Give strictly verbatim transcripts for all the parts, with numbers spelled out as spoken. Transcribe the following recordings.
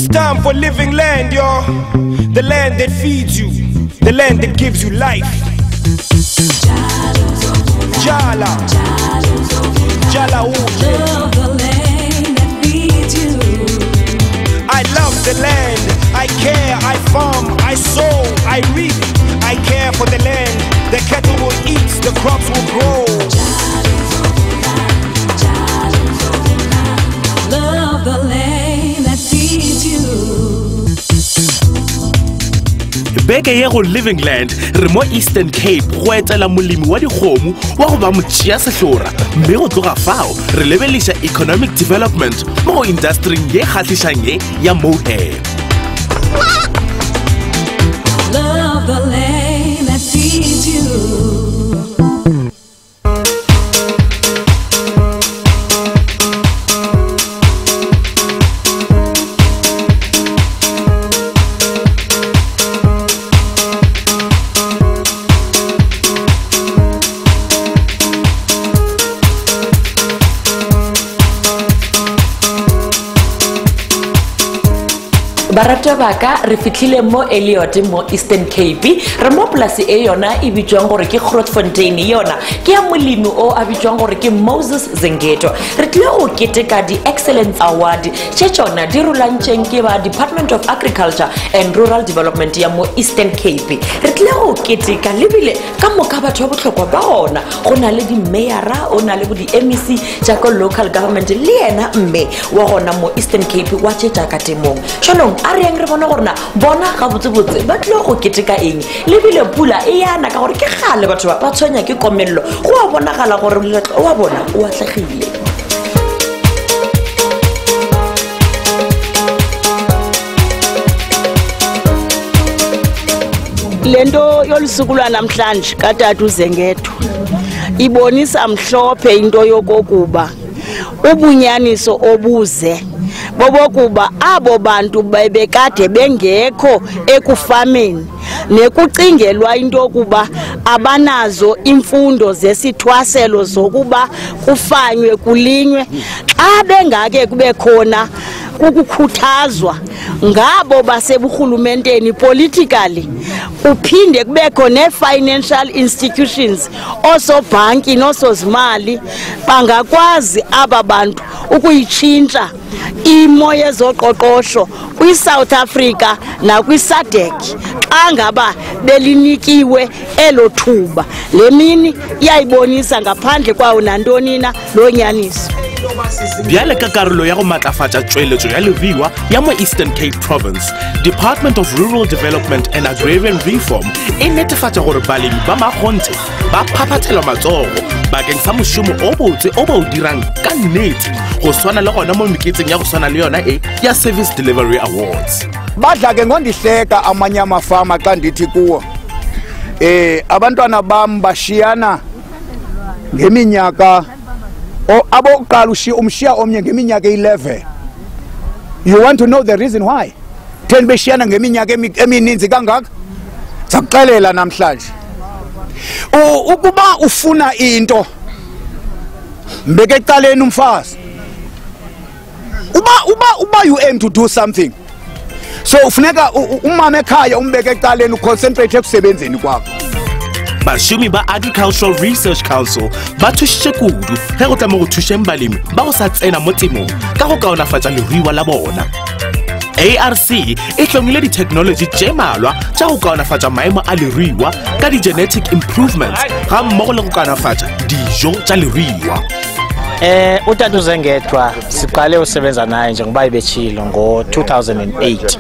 It's time for Livingland, y'all. The land that feeds you, the land that gives you life. Jala, Jala, love the land that feeds you. I love the land. I care. I farm. I sow. I reap. I care for the land. The cattle will eat. The crops will grow. Love the land that feeds you. Beke ye go Livingland re mo Eastern Cape go etela molemi wa dikgomo wa go ba motšea sehlora mme go tloga fao re lebelisha economic development mo go industry ye kgahlišang ye ya mohair. Love the land that feeds you. Barata baka re fitlhile mo Elliot mo Eastern Cape re mo polasi e yona e bitswang gore ke Grootfontein yona ke ya molemi o a bitswang gore ke Moses Zengetwa re tle o keteka di excellence award tše tsona di rulantšeng ke ba Department of Agriculture and Rural Development ya mo Eastern Cape re tle o keteka lebile ka moka batho ba botlhokwa ba ona go na le di mayora o na le bo di M E C tša ko local government le yena mme wa gona mo Eastern Cape wa tšetša ka temong shalom a re yang re bona gorena bona ga botsebotse ba tlo go keteka eng le bile pula e yana ka gore ke gale batho ba tshwenya ke komello go a bonagala gore moletlo wa bona o atlegile. Lento yolisukulwa namhlanje katata uZengetwa ibonisa mhlophe into yokokuba ubunyaniso obuze bobokuba abo bantu bebekade bengekho ekufameni nekucingelwa into yokuba abanazo imfundo zesithwaselo zokuba kufanywe kulinywe xa bengake kube khona ukukhuthazwa ngabo baseburhulumenteni politically kuphinde kubekho ne-financial institutions osobhanki nosozimali bangakwazi aba bantu ukuyitshintsha imo yezoqoqosho kwi-South Africa nakwi-SADC xa ngaba belinikiwe elo thuba le mini iyayibonisa ngaphandle kwawo nantoni na lo nyaniso. Bjale ka karolo ya go matlafatša tšweletšo ya lebiwa ya mo Eastern Cape Province, Department of Rural Development and Agrarian Reform e netefatša gore balemi ba makgonthe ba phaphathela matsogo bakeng sa mošomo o botse o ba o dirang ka nnete go swana le gona mo meketseng ya go swana le yona e ya Service Delivery Awards. Badla ke ngondihleka amanye amafama xa ndithi kuwo eh abantwana bam bashiyana ngeminyaka o abokuqala umshiya omnye ngeminyaka eleven. You want to know the reason why? Ten beshiyana ngeminyaka emininzi kangaka. Sakuxelela namhlanje. Ukuba ufuna into mbeke ecaleni umfazi. Uba uba uba you aim to do something. So ufuneka umama ekhaya umbeke ecaleni uconcentrate ekusebenzeni kwakho. Bašomi ba Agricultural Research Council ba thušitše kudu ge go tla mo go thušeng balemi ba go sa tsena mo temong ka go kaonafatša leruiwa la bona. A R C e hlomile di-technology tše malwa tša go kaonafatša maemo a leruiwa ka di-genetic improvements ga mmogo le go kaonafatša dijo tša leruiwa. Eh utata uZengetwa siqale usebenza naye njengoba ibetshilo ngo two thousand eight.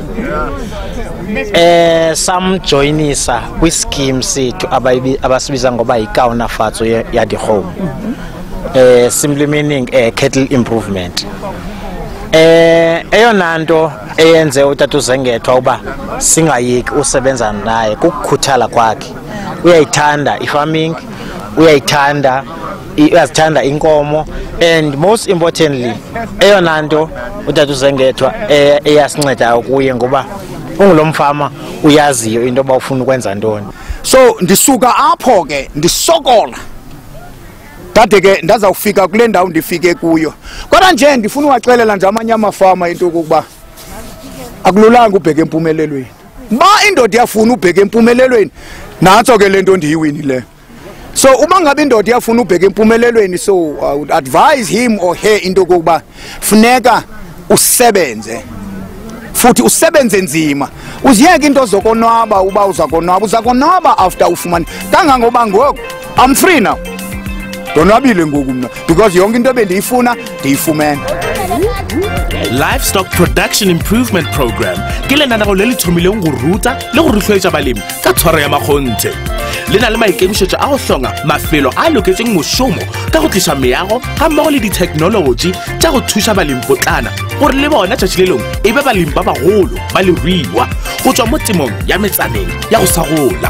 Eh samjoinisa kwi scheme sethu abasibiza ngoba yikawunafatso ya the home. Eh simply meaning eh cattle improvement. Eh eyona nto eyenze utata uZengetwa uba singayiki usebenza naye kukukhuthala kwakhe. Uyayithanda ifarming, uyayithanda uyazithanda inkomo, and most importantly eyona nto utata uZengetwa eyasinceda kuye ngoba ungulomfama uyaziyo into bawufuna ukwenza ntoni. So ndisuka apho ke ndisokola kade ke ndazawufika kule ndawo ndifike kuyo, kodwa nje ndifuna uwaxelela nje amanye amafama into yokuba akululanga ubheke empumelelweni ba indoda yafuna ubheke empumelelweni nanso ke lento ndiyiwini le so uma ngabe indoda yafuna ubheke empumelelweni so I would advise him or her into kokuba funeka usebenze futhi usebenze nzima uziyeke into zokonwaba uba uzakonwaba uzakonwaba after ufumana kangangoba ngoku I'm free now donwabile ngoku mina because yonke into ebendiyifuna ndiyifumene. Livestock Production Improvement Program ke le nana go le le thomileng go ruta le go rutloetsa balemi ka tshwaro ya makgonthe le na le maikemišetšo a go hlonga mafelo a loketseng mošomo ka go tliša meago ga mmogo le di-technology tša go thuša balemi potlana gore le bona tšatši le lengwe e be balemi ba bagolo ba leruiwa go tšwa mo temong ya metsaneng ya go sagola.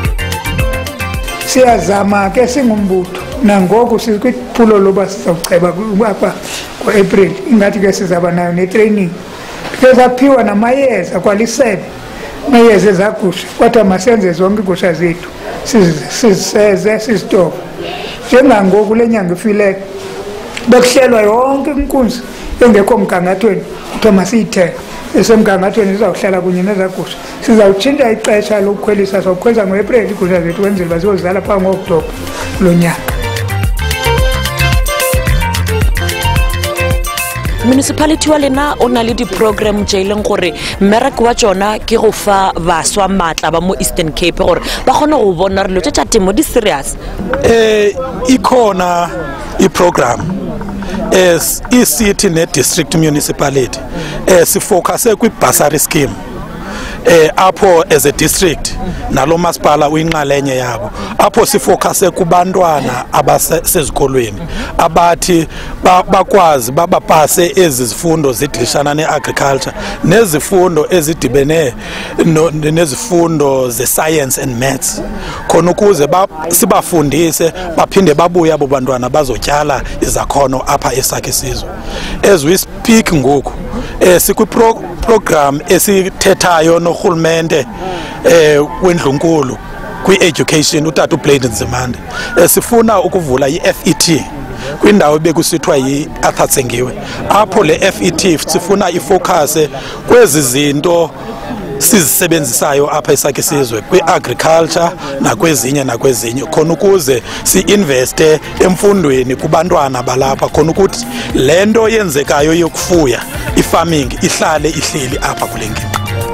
Siyazama ke singumbutho nangoku sikwiphulo loba sizawuceba kwapha ngo-April ingathi ke sizaba nayo netraining sezaphiwa namayeza kwalisebe mayeza ezagusha kodwa masenze zonke iigusha zethu siziseze sizitofa njengangoku le nyanga ifileyo bekuhlelwa yonke inkunzi engekho mgangathweni kuthiwa masiyithenge esemgangathweni sizawuhlala kunye nezagusha sizawutshintsha ixesha lokukhwelisa sizawukhwelisa ngo-April iigusha zethu kwenzela uba ziyozala phaa ngo-Oktoba kulo nyaka. Municipality wa lena o na le di-program tše e leng gore mmereko wa tšona ke go fa baswa maatla ba mo Eastern Cape gore ba kgone go bona relo tše tša temo di serious. Eh ikhona i-program as i-city ne-district municipality eh sifocuse kwi-bursary scheme eh apho as a district nalo masipala uyinxalenye yabo apho sifocuse kubantwana abasezikolweni abathi bakwazi babapase ezizifundo zidilishana ne-agriculture nezifundo ezidibene nezifundo ze-science and maths khona ukuze sibafundise baphinde babuye abo bantwana bazotyala izakhono apha esakhe isizwe. As we speak ngoku eh sikwi-program esithethayo norhulumente eh wendlunkulu kwi-education utata uBlade Nzimande sifuna ukuvula i-F E T kwindawo bekusithiwa yi-Arthur Tsengiwe apho le F E T sifuna ifocus kwezi zinto sizisebenzisayo apha esakhe isizwe kwi-agriculture nakwezinye nakwezinye khona ukuze si-investe emfundweni kubantwana balapha khona ukuthi le nto yenzekayo yokufuya i-farming ihlale ihleli apha kule ngingqi.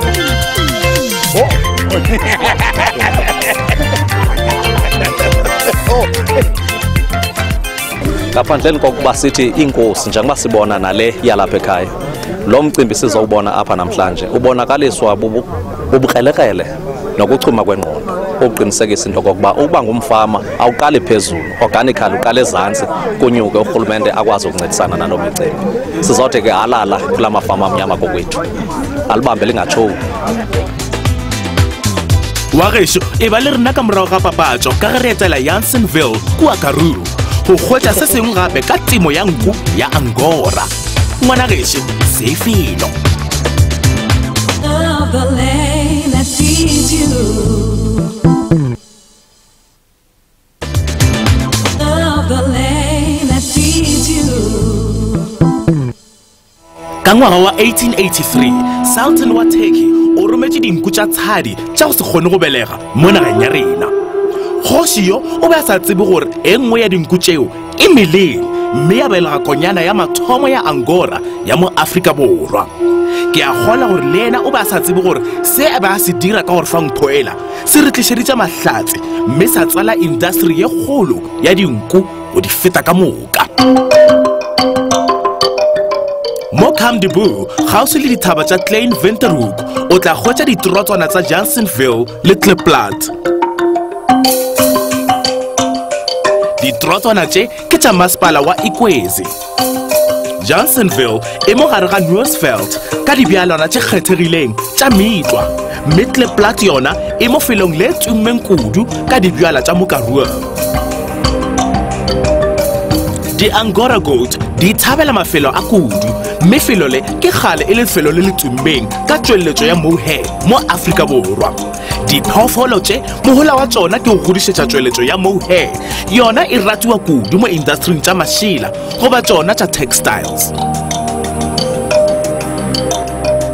Ngaphandleni kokuba sithi inkosi njengoba sibona nale yalapha ekhaya lo mcimbi sizowubona apha namhlanje ubonakaliswa bubukrelekrele nokuchuma kwengqondo ukuqinisekisa into kokuba ukuba ngumfama awuqali phezulu organically uqale ezantsi kunyuke urhulumente akwazi ukuncedisana nalo micimbi sizothi ke alala kula mafama amnyama kokwethu alibambe lingatshowi. Wagesho e ba le rena ka morago ga papatso ka ge re etela Jansenville kua Karoo go kgwetsa se sengwe gape ka temo ya nku ya Angora. Ngwana gesho se felo. Of the land that feeds you. Of the land that feeds you. Ka ngwaga wa eighteen eighty-three, Sultan wa Turkey o rometse dinku tša tshadi tša go se kgone go belega mo nageng ya rena. Kgoši yo o be a sa tsebe gore e nngwe ya dinku tšeo e meleng mme ya belega konyana ya mathomo ya Angora ya mo Afrika Borwa. Ke a kgola gore le ena o be a sa tsebe gore se a ba a se dira ka gore fa nkgoela se re tlišeditša mahlatse mme sa tsala industry ye kgolo ya dinku go di feta ka moka. Mo Kamdibu gausi le dithaba tša Klein Venterhoek o tla hwetša ditrotswana tša Jansenville le Klipplaat. Ditrotswana tše ke tša masepala wa Ikwezi. Jansenville e mo gare ga Newsveld ka dibjalwana tše kgethegileng tša metlwa mme Klipplaat yona e mo felong le tummeng kudu ka dibjala tša Mokaroo. Di Angora goat di thabela mafelo a kudu mme felo le ke gale e le felo le le tummeng ka tšweletšo ya mohe mo Afrika Borwa. Diphoofolo tše mohola wa tšona ke go godišetša tšweletšo ya mohe yona e ratiwa kudu mo industring tša mašila goba tšona tša textiles.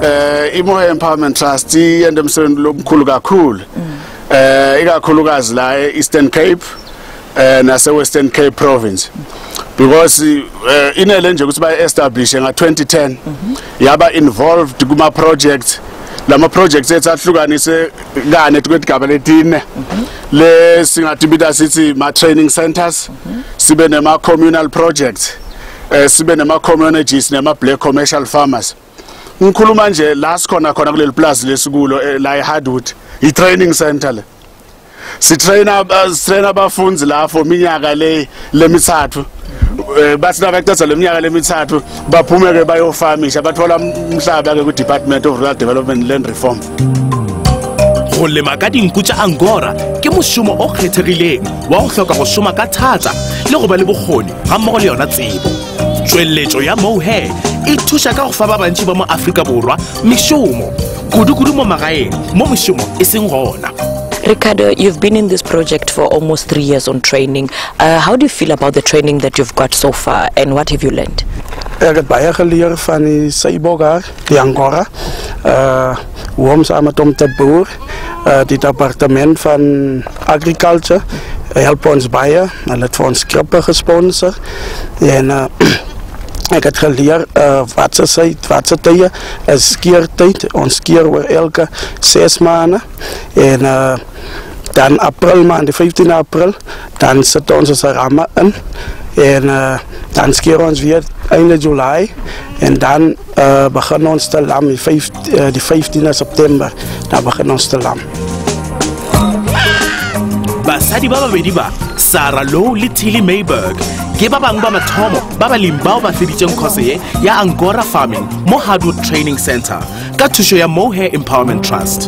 eh iMohe Empowerment Trust iyende umsebenzi lomkhulu kakhulu eh ikakhulukazi la eEastern Cape eh nase Western Cape Province because uh, inele nje ukuthi ba establish nga twenty ten yaba involved kuma projects lama projects ethu ahlukanise kane kwegaba letine le singathi bita sithi ma training centers sibe nema communal projects eh sibe nema communities nema black commercial farmers ngikhuluma nje la sikhona khona kuleli plaza lesikulo la eHardwood I training center le si trainer trainer abafundi la for minyaka le lemithathu bathi nabaqeda leminyaka lemithathu baphumeke bayofamisha bathola umhlaba ke ku Department of Rural Development and Land Reform. Go lema ka dinku tša Angora ke mošomo o kgethegileng wa go hloka go šoma ka thata le go ba le bokgoni ga mmogo le yona tsebo. Tšweletšo ya Mohe e thuša ka go fa ba bantši ba mo Afrika Borwa mešomo kudu-kudu mo magaeng mo mešomo e seng gona. Ricardo, you've been in this project for almost three years on training. Uh, how do you feel about the training that you've got so far and what have you learned? Ek het baie geleer van die Seiboga, die Angora, uh, hoe om samen om te boer, uh, die departement van agriculture, help ons baie, hulle het vir ons krippe gesponsor, en uh, ek het geleer uh, wat se syd, wat se tye is skeertyd, ons skeer oor elke ses maande, en uh, dan april maand, die vyftien April, dan sit ons ons ramme in, en uh, dan skeer ons weer einde July, en dan uh, begin ons te lam, die, vijf, uh, die vyftiende September, dan begin ons te lam. Basadi ba babedi ba, Sarah Low le Tilly Mayberg, ke ba bang ba mathomo ba balemi bao ba feditseng course ye ya Angora farming mo Hardwood Training Center ka thuso ya Mohe Empowerment Trust.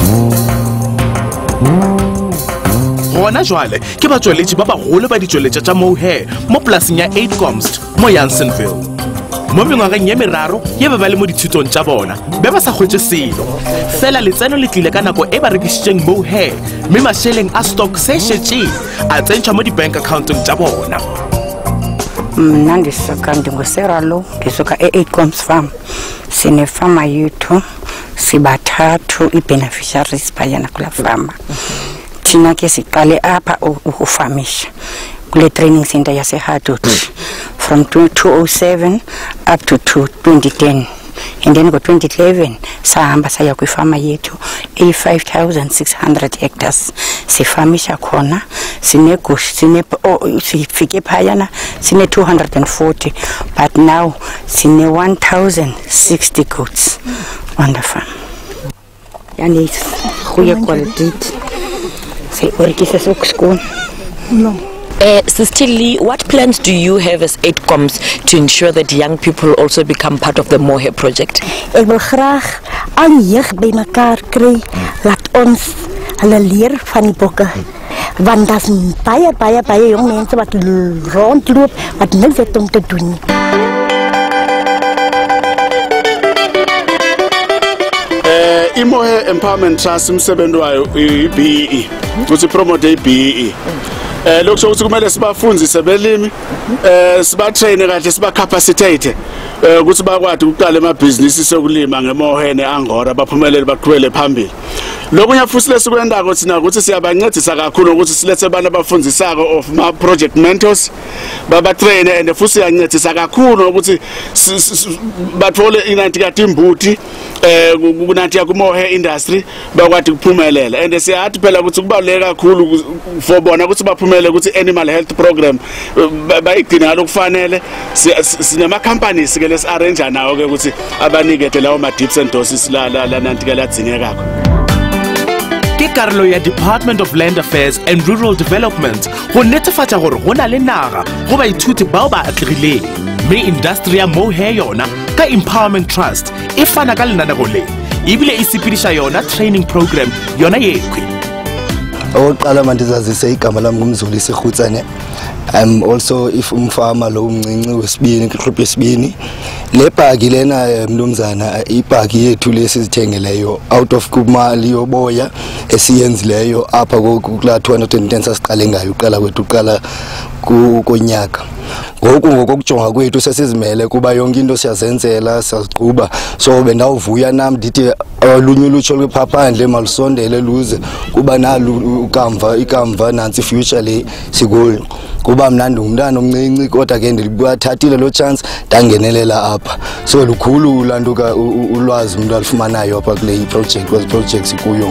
Gona jwale ke ba tsweletši ba bagolo ba ditšweletša tša Mohe mo polaseng ya eight Comst mo Janssenville. Mo mengwageng ye meraro ye ba ba le mo dithutong tša bona be ba sa hwetše selo fela letseno le tlile ka nako e ba rekišitšeng Mohe mme mašeleng a stock se šetše a tsentšwa mo di-bank accountong tša bona. Mna ndisuka ndinguseralo ndisuka e-eight Comst farm sinefama yethu sibathathu i-beneficiaries phayana kula fama. Thina ke siqale apha ukufamisha kule training center yase Hardwood from two oh seven up to twenty ten, and then go twenty eleven sahamba saya kwifama yethu e five thousand six hundred hectares sifamisha khona sine gush sine sifike phayana sine two hundred forty, but now sine one thousand sixty goats on the farm. Yani goeie kwaliteit. Say orkise sokskoon. No. Uh, Sister Lee, what plans do you have as eight Comst to ensure that young people also become part of the Mohe project? Ek wil graag al jeug by mekaar kry, laat ons hulle leer van die bokke. Want daar's baie baie baie jong mense wat rondloop wat niks het om te doen. Eh iMohe Empowerment Trust umsebenzi wayo i-B E E, ukuthi promote i-B E E. Eh lokho ukuthi kumele sibafundise belimi, eh siba train kahle, siba capacitate eh ukuthi bakwazi ukuqala emabhizinisi sokulima ngeMohe neAngora baphumelele baqhubele phambili. Lokunya futhi lesikwendako thina ukuthi siyabancedisa kakhulu ukuthi silethe abantu abafundisako of ma project mentors baba train, and futhi siyancedisa kakhulu ukuthi bathole inanti katimbuti eh kunanti ya kuMohe industry bakwazi ukuphumelela, and siyathi phela ukuthi kubaluleke kakhulu for bona ukuthi baphumelele ukuthi animal health program bayigcina lokufanele. Sinema companies ke lesi arrange nawo ke ukuthi abanikete lawo ma dips and doses la la nanti ke ladzingeka kakho. Ke karolo ya Department of Land Affairs and Rural Development go netefatša gore go na le naga go baithuti bao ba atlegileng, mme industry ya Mohe yona ka Empowerment Trust e fana ka lenaneo le ebile e sepediša yona training program yona yekhwi. Oqala mandizazise igama lami ngumZulu Sighutsane. I'm also if umfarmer lo umncinci wesibini group yesibini. Le bhaki lena mnumzana ibhaki yethu lesizithengeleyo out of kumali yoboya esiyenzileyo apha kula two hundred ten sasiqale ngayo uqala kwethu uqala konyaka. Ngoku ngokujonga kwethu sesizimele kuba yonke into siyazenzela siyaziqhuba, so bendawuvuya nam ndithi olunye ulutsho lwephaphandle malusondele luze kuba nalo ukamva ikamva nansi future le sikuyo. Kuba mnandi umntana omncinci kodwa ke ndilibuthathile lo chance ndangenelela apha, so lukhulu ulanduka ulwazi umuntu alifumanayo apha kule project kwezi projects kuyo.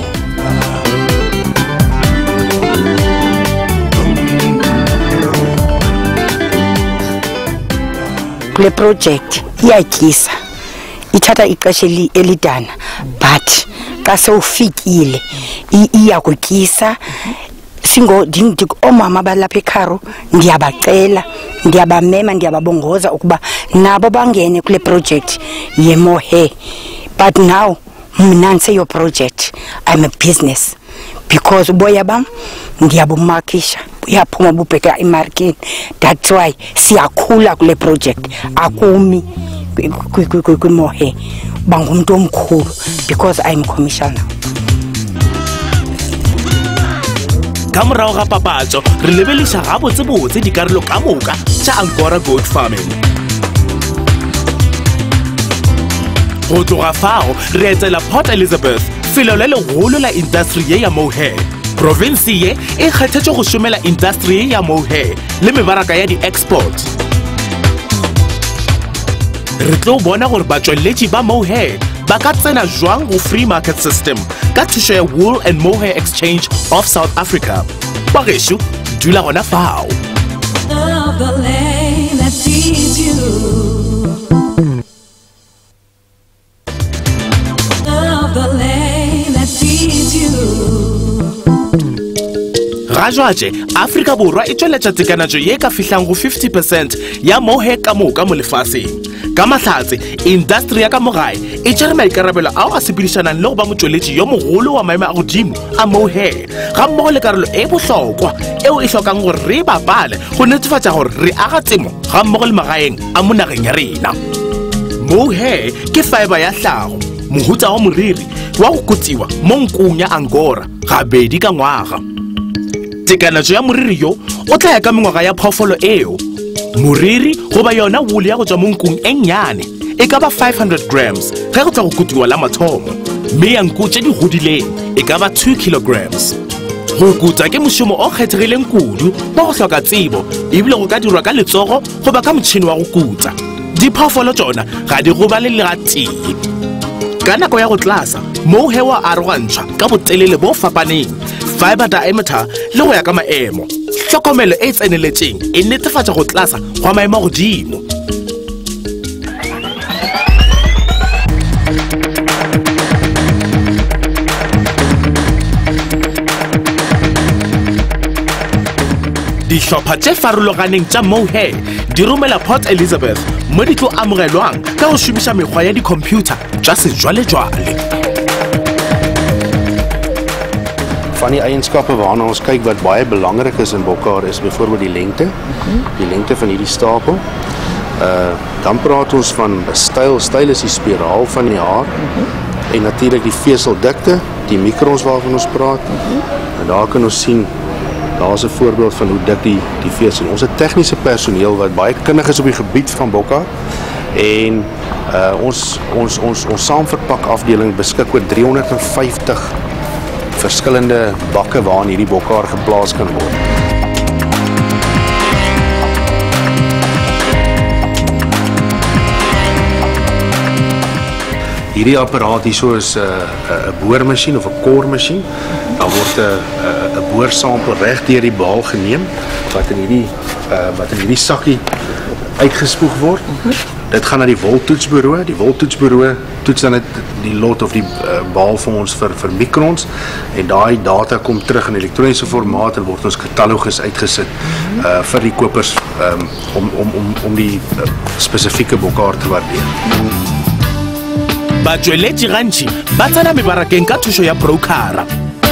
Kule project iyatyisa, ithatha ixesha elidana, but xa sewufikile iyakutyisa. Singo ndingi omama balapha ekharo ndiyabacela, ndiyabamema, ndiyababongoza ukuba nabo bangene kule project yemohe. But now mna nse your project, I'm a business, because uboya bam ndiyabumakisha uyaphuma bubheka emarket. That's why siyakhula kule project, akumi kwimohe bangumuntu omkhulu because I'm commercial now. Ka morago ga papatso re lebelisha gabotsebotse dikarolo ka moka tša Angora goat farming. Go tloga fao re etela Port Elizabeth, felo le legolo la industry ye ya mohe. Province ye e kgethetše go šomela industry ye ya mohe le mebaraka ya di-export. Re tlo bona gore batšweletši ba mohe ba ka tsena jwang go free market system ka thušo ya Wool and Mohair Exchange of South Africa. Bagešo dula gona fao. Of the land that feeds you. Of the land that feeds you. Ga jwatše Afrika Borwa e tšweletša tekanatšo ye ka fihlang go fifty percent ya mohe ka moka mo lefaseng. Ka mahlatse industry ya ka mogae e tšere maikarabelo ao a sepedišanang le go ba motšweletši yo mogolo wa maemo a godimo a mohe, ga mmogo le karolo e bohlokwa eo e hlokang gore re e bapale go netefatša gore re aga temo ga mmogo le magaeng a mo nageng ya rena. Mohe ke fiber ya hlago, mohuta wa moriri wa go kotsiwa mo nkong ya Angora gabedi ka ngwaga. Tekanatšo ya moriri yo o tla ya ka mengwaga ya phoofolo eo. Moriri goba yona wool ya go tšwa mo nkong e nnyane e ka ba five hundred grams ge go tla go kotiwa la mathomo, mme ya nko tše di godileng e ka ba two kilograms. Go kuta ke mošomo o kgethegileng kudu wa go hloka tsebo ebile go ka dirwa ka letsogo goba ka motšhini wa go kuta. Diphoofolo tšona ga di gobale le ga tee. Ka nako ya go tlasa mohe wa arogantšhwa ka botelele bo fapaneng, fiber diameter le go ya ka maemo. Tlhokomelo e tseneletšeng e netefatša go tlasa gwa maemo a godimo. Dihlopha tše farologaneng tša mohe di romela Port Elizabeth mo di tlo amogelwang ka go šomiša mekgwa ya dikhomphuta tša sejwalejwale. Van die eienskappe waarna ons kyk wat baie belangrik is in bokkar is byvoorbeeld die lengte, die lengte van hierdie stapel. Uh, dan praat ons van styl, styl is die spiraal van die haar, en natuurlik die veseldikte, die mikrons waarvan ons praat. En daar kan ons sien, daar is 'n voorbeeld van hoe dik die, die vesel. Ons het tegniese personeel wat baie kundig is op die gebied van bokkar, en uh, ons, ons, ons, ons saamverpak afdeling beskik oor drie honderd vyftig verskillende bakke waarin hierdie bokkar geplaas kan word. Hierdie apparaat hierso is 'n uh, 'n boormasjien of 'n kormasjien. Daar word 'n uh, 'n boorsampel reg deur die baal geneem wat in hierdie uh, wat in hierdie sakkie uitgespoeg word. Dit gaan na die woltoetsbureau. Die woltoetsbureau toets dan net die lot of die uh, baal vir ons vir, vir mikrons, en daai data kom terug in elektroniese formaat en word ons katalogus uitgesit uh, vir die kopers um, om, om, om, om die uh, spesifieke bokkar te waardeer. Batšweletši gantši ba tsena mebarakeng ka thušo ya brokara.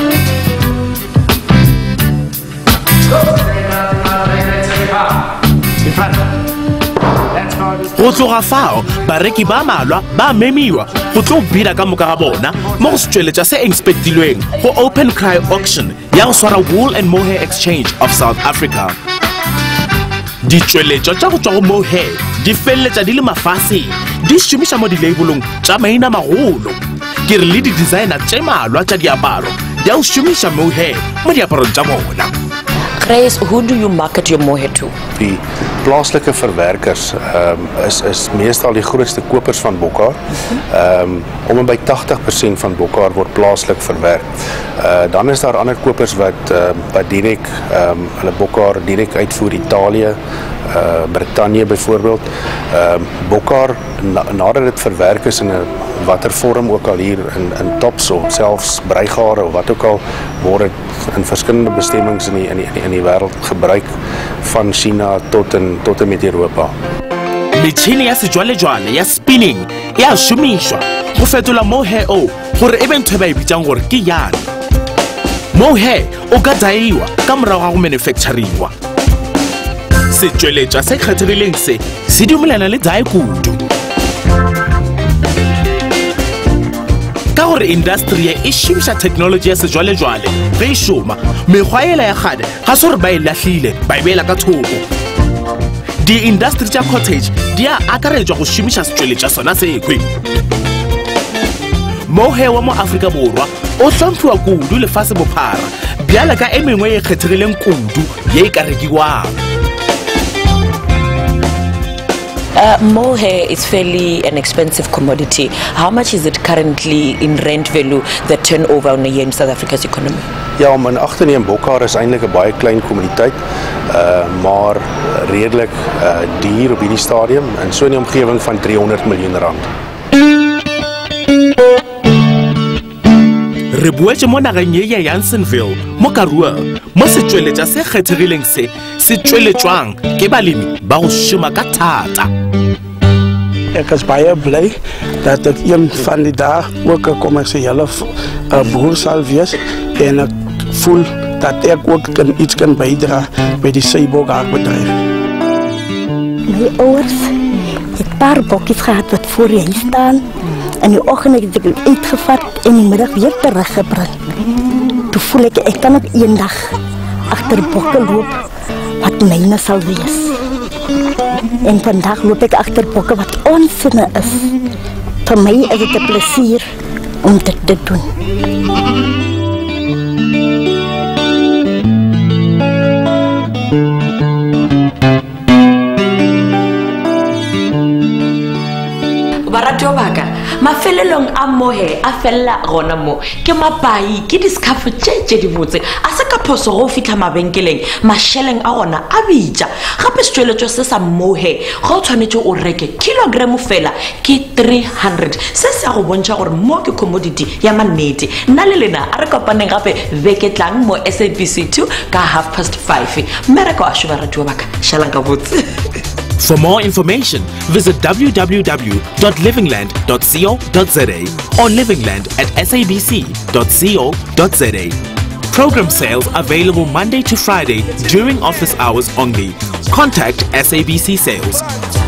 Go tloga fao bareki ba malwa ba memiwa go tlo bida ka moka ga bona mo go setšweletša se inspectilweng go open cry auction ya go swara Wool and Mohair Exchange of South Africa. Ditšweletšo tša go tšwa go mohair di feleletša di le mafaseng di šomiša mo dilabelong tša maina magolo ke re le di-designer tše malwa tša diaparo di a o šomiša mohair mo diaparong tša bona. Grace, who do you market your mohair to? Die plaaslike verwerkers um, is, is meestal die grootste kopers van bokhaar. Um, om en by tachtig persent van bokhaar word plaaslik verwerk. Uh, dan is daar ander kopers wat, uh, wat direct um, hulle bokhaar direct uitvoer, Italië, uh, Britannië bijvoorbeeld. Um, bokhaar, na, nadat dit verwerk is in een watter vorm ook al hier in, in tops of selfs breigare of wat ook al, word het in verskillende bestemmings in die, in die, in die wereld gebruik van China tot en, tot en met Europa. Metšhini ya sejwalejwale ya spinning e a šomišwa go fetola mohair o gore e be ntho e ba e bitsang gore ke yarn. Mohair o ka daiwa ka morago ga go manufacturiwa. Setšweletšwa se kgethegileng se se dumelana le dai kudu ka gore industry e e šomiša technology ya sejwalejwale ge e šoma. Mekgwa ela ya kgale ga se gore ba e lahlile ba e beela ka thoko. Di-industry tša cottage di a akaretswa go šomiša setšweletša sona sekwe. Mohair wa mo Afrika Borwa o hlomphiwa kudu lefase bophara bjale ka e mengwe e kgethegileng kudu ye e ka rekiwang. Uh, mohair is fairly an expensive commodity. How much is it currently in rent value, the turnover on a year in South Africa's economy? Ja, om in ag te neem, bokhaar is eintlik 'n baie klein kommoditeit, uh, maar redelik uh, duur op hierdie stadium en so in die omgewing van driehonderd miljoen rand. Re boetse mo nageng ye ya Janssenville mo Karoo mo setšweletša se kgethegileng se se tšweletšwang ke balemi ba go šoma ka thata. Ek is baie bly dat ek een van die dae ook 'n kommersiële uh, boer sal wees en ek voel dat ek ook kan iets kan bydra by die seibokhaarbedryf. My ouers het 'n paar bokkies gehad wat voor die huis staan. In die oggend het ek uitgevat en in die middag weer teruggebring. Toe voel ek ek kan ook eendag agter bokke loop wat myne sal wees. En vandag loop ek agter bokke wat ons sinne is. Vir my is dit 'n plesier om dit te doen. Baratwa baka mafelelong a mohair a fella gona mo ke mapai ke diskafu tše tše di botse a se ka phoso go fitla mabenkeleng masheleng a gona a bitša gape setšweletšo se sa mohair go tshwanetše o reke kilogram fela ke three hundred se se a go bontšha gore mo ke commodity ya mannete nna le lena a re kopaneng gape beke tlang mo S A B C two ka half past five mmereko a šo baratwa baka šalang ka botse. For more information, visit w w w dot livingland dot co dot za or livingland at s a b c dot co dot za. Program sales available Monday to Friday during office hours only. Contact S A B C Sales.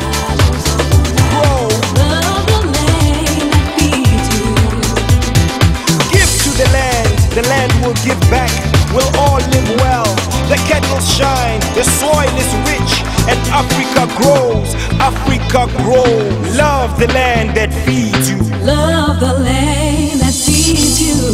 Give to the land, the land will give back. We'll all live well. The kettle shine, the soil is rich, and Africa grows. Africa grows. Love the land that feeds you. Love the land that feeds you.